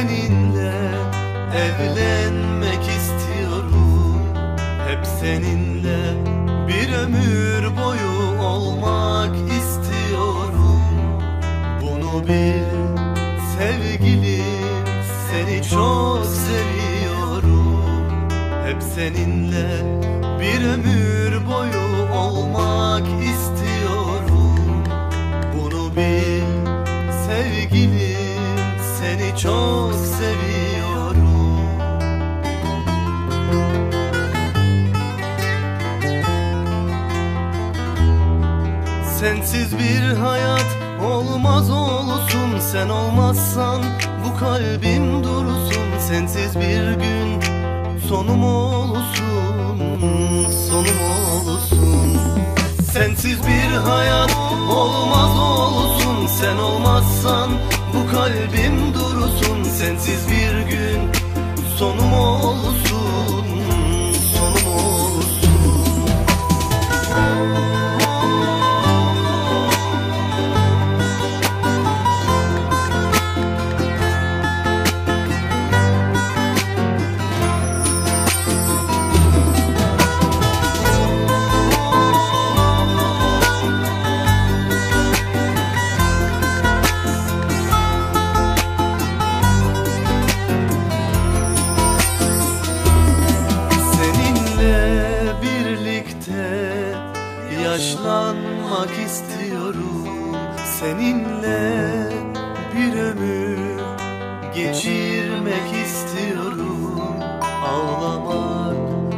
seninle evlenmek istiyorum. Hep seninle bir ömür boyu olmak istiyorum. Bunu bil sevgilim, seni çok seviyorum. Hep seninle bir ömür boyu olmak istiyorum. Bunu bil sevgilim, seni çok seviyorum. Sensiz bir hayat olmaz olsun. Sen olmazsan bu kalbim dursun. Sensiz bir gün sonum olsun, sonum olsun. Sensiz bir hayat olmaz olsun. Sen olmazsan bu kalbim dursun. Sensiz bir gün sonum olsun, sonum olsun. Yaşlanmak istiyorum. Seninle bir ömür geçirmek istiyorum. Ağlamak,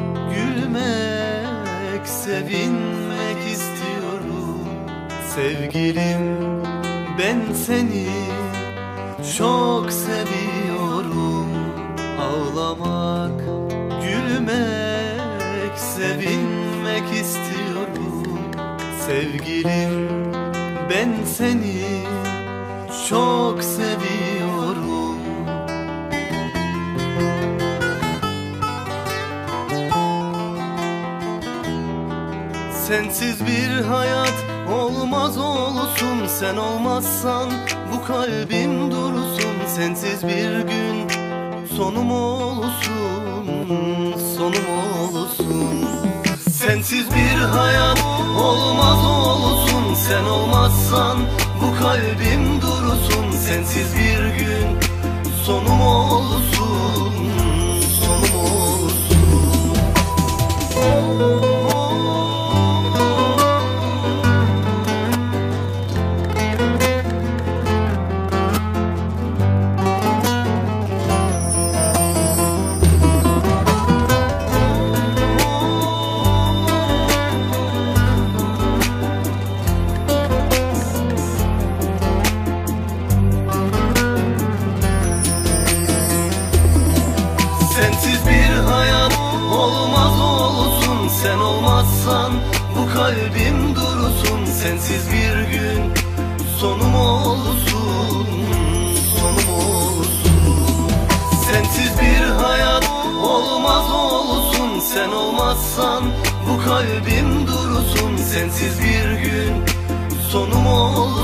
gülmek, sevinmek istiyorum. Sevgilim, ben seni çok seviyorum. Ağlamak, gülmek, sevinmek istiyorum. Sevgilim, ben seni çok seviyorum. Sensiz bir hayat olmaz olsun. Sen olmazsan bu kalbim dursun. Sensiz bir gün sonum olsun, sonum olsun. Sensiz bir hayat olmaz olsun. Sen olmazsan bu kalbim dursun. Sensiz bir gün sonum olsun, sonum olsun. Sensiz bir hayat olmaz olsun. Sen olmazsan bu kalbim dursun. Sensiz bir gün sonum olsun, sonum olsun. Sensiz bir hayat olmaz olsun. Sen olmazsan bu kalbim dursun. Sensiz bir gün sonum olsun.